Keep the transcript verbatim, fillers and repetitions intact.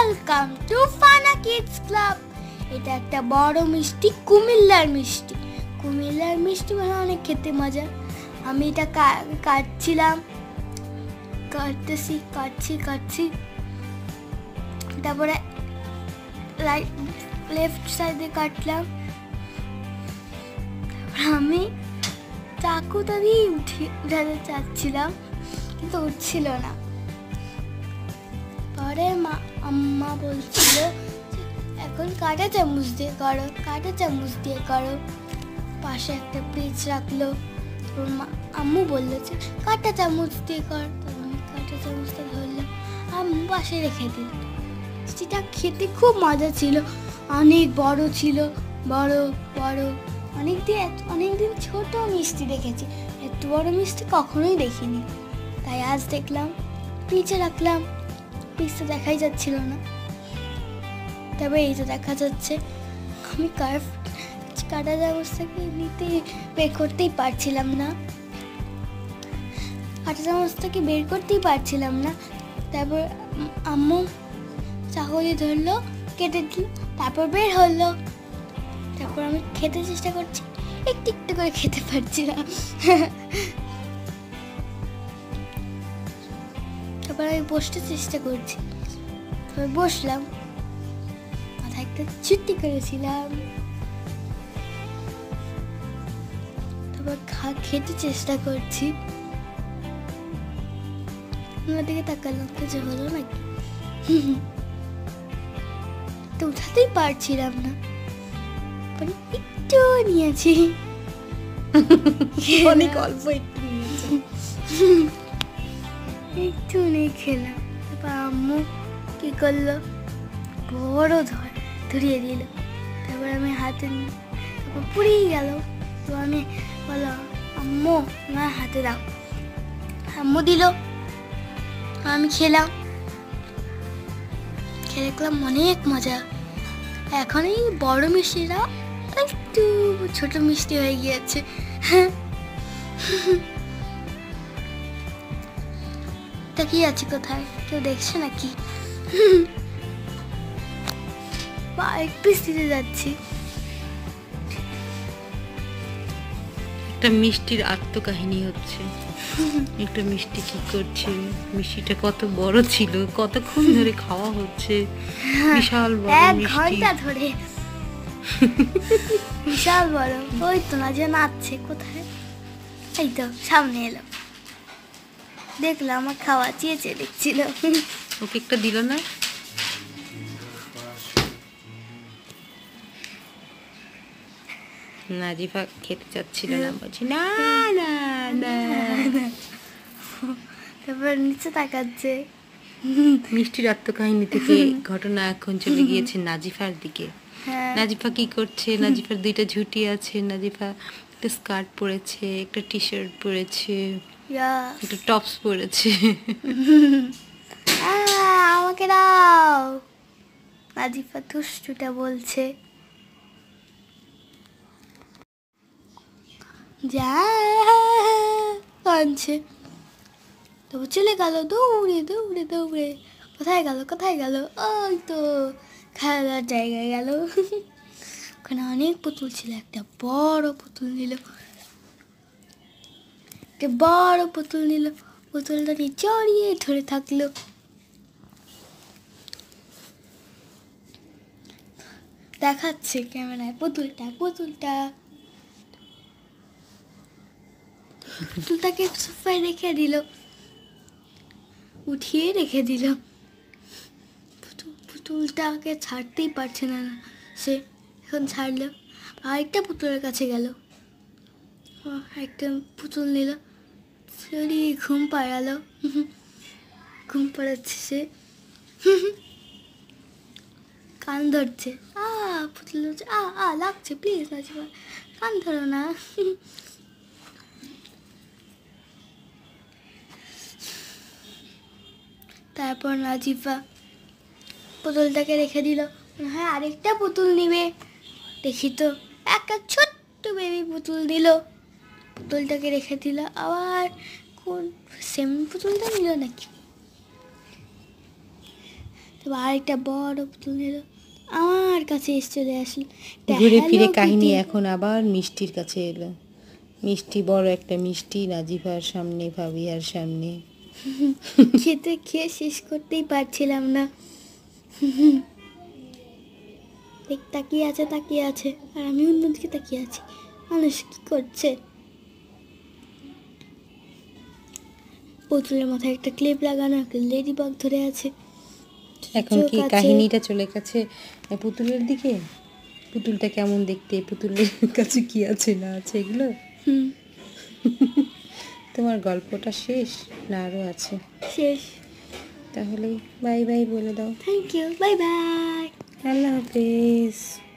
Welcome to Fana kids club. এটা একটা বড় মিষ্টি, কুমিল্লার মিষ্টি। কুমিল্লার মিষ্টি মানে অনেক খেতে মজা। আমি এটা কাটছিলাম, কাটতেছি কাটছি কাটছি তারপরে রাইট লেফট সাইডে কাটলাম। আমি চাকুটা দিয়ে উঠে উঠাতে চাচ্ছিলাম কিন্তু উঠছিল না। পরে মা আম্মা বলছিল এখন কাঁটা চামচ দিয়ে করো, কাঁটা চামচ দিয়ে করো। পাশে একটা পিচ রাখলো, আম্মু বললো যে কাঁটা চামচ দিয়ে কর। তখন আমি কাঁটা চামচটা ধরলাম, আম্মু পাশে রেখে দিল। মিষ্টিটা খেতে খুব মজা ছিল, অনেক বড় ছিল, বড় বড়। অনেকদিন অনেকদিন ছোট মিষ্টি দেখেছি, এত বড় মিষ্টি কখনোই দেখিনি। তাই আজ দেখলাম, পিচে রাখলাম, পিচটা দেখাই যাচ্ছিল না। তবে এই তো দেখা যাচ্ছে। আমি কার্ভ কাটা চামচটাকে নিতে বের করতেই পারছিলাম না, কাটা চামচটাকে বের করতেই পারছিলাম না। তারপর আম্মু চাকুলি ধরলো, কেটে দিল, তারপর বের হলো। তারপর আমি খেতে চেষ্টা করছি, একটু একটু করে খেতে পারছি না। তারপর আমি বসতে চেষ্টা করছি, তারপর বসলাম, মাথায় একটা ছুটি করেছিলাম। তারপর খা খেতে চেষ্টা করছি, আমার দিকে তাকালাম, কিছু হলো নাকি? তো উঠাতেই পারছিলাম না, একটু নিয়েছি, অনেক অল্প একটু নিয়েছি, একটু নিয়ে খেলাম। তারপর আম্মু কি করলো, বড় ধর ধরিয়ে দিল। তারপর আমি হাতে তারপর পুড়িয়ে গেল। তো আমি বললাম আম্মু আমার হাতে দাও, আম্মু দিল, আমি খেলাম, খেলে দেখলাম অনেক মজা। এখন এই বড় মিষ্টিরা একটু ছোট মিষ্টি হয়ে গিয়েছে। তা কি আছে কোথায়, কেউ দেখছে নাকি? একটু দিতে যাচ্ছি। একটা মিষ্টির আত্মকাহিনী হচ্ছে। একটা মিষ্টি কি করছে, মিষ্টিটা কত বড় ছিল, কতক্ষণ ধরে খাওয়া হচ্ছে, বিশাল বড় এক মিষ্টি, ঘন্টা ধরে, বিশাল বড়। ওই তো না যে নাচছে কোথায়, এই তো সামনে এলো, দেখলাম আমার খাওয়া চেয়ে চেয়ে দেখছিল। ওকে একটা দিল না? নাজিফা খেতে চাচ্ছিল না, বলছি না না না। তারপর নিচে তাকাচ্ছে। মিষ্টির আত্মকাহিনী থেকে ঘটনা এখন চলে গিয়েছে নাজিফার দিকে। নাজিফা কি করছে, নাজিফার দুইটা ঝুঁটি আছে, নাজিফা একটা স্কার্ট পরেছে, একটা টি শার্ট পরেছে, একটা টপস পরেছে। আমাকে দাও, নাজিফা দুষ্টুটা বলছে। যা কাঁদছে, তবু চলে গেল দৌড়ে দৌড়ে দৌড়ে। কোথায় গেল কোথায় গেল? ওই তো খেলার জায়গায় গেল। ওখানে অনেক পুতুল ছিল, একটা বড় পুতুল নিল, একটা বড় পুতুল নিল, পুতুলটা নিয়ে জড়িয়ে ধরে থাকলো। দেখাচ্ছে ক্যামেরায় পুতুলটা, পুতুলটা পুতুলটাকে সোফায় রেখে দিল, উঠিয়ে রেখে দিল। পুতুলটাকে ছাড়তেই পারছে না সে, এখন ছাড়লো। আরেকটা পুতুলের কাছে গেল, একটা পুতুল নিল, চলিয়ে ঘুম পাড়ালো, ঘুম পাড়াচ্ছে সে, কান ধরছে। আ পুতুল ধরছে, আ আ লাগছে, প্লিজ নাজিফা কান ধরো না। তারপর নাজিফা পুতুলটাকে রেখে দিল, হ্যাঁ আরেকটা পুতুল নিবে। দেখি তো একটা ছোট্ট বেবি পুতুল দিল, পুতুলটাকে রেখে দিল। আবার কোন সেম পুতুলটা নিল নাকি, তারপর আরেকটা বড় পুতুল নিল, আমার কাছে এসে চলে আসলো। তা ঘুরে Hello ফিরে কাহিনী Kitty। এখন আবার মিষ্টির কাছে এলো। মিষ্টি বড় একটা মিষ্টি নাজিফার সামনে, ভাবিয়ার সামনে। খেতে খেয়ে শেষ করতেই পারছিলাম না। দেখ তাকিয়ে আছে তাকিয়ে আছে, আর আমি অন্যদিকে তাকিয়ে আছি। মানুষ কি করছে? পুতুলের মাথায় একটা ক্লিপ লাগানো, একটা লেডি বাগ ধরে আছে। এখন চোখ কি আছে। কাহিনীটা চলে গেছে পুতুলের দিকে? পুতুলটা কেমন দেখতে, পুতুলের কাছে কি আছে না আছে এগুলো? হুম, তোমার গল্পটা শেষ না আরও আছে? শেষ। তাহলে বাই বাই বলে দাও। Thank you, bye bye. আল্লাহ হাফেজ।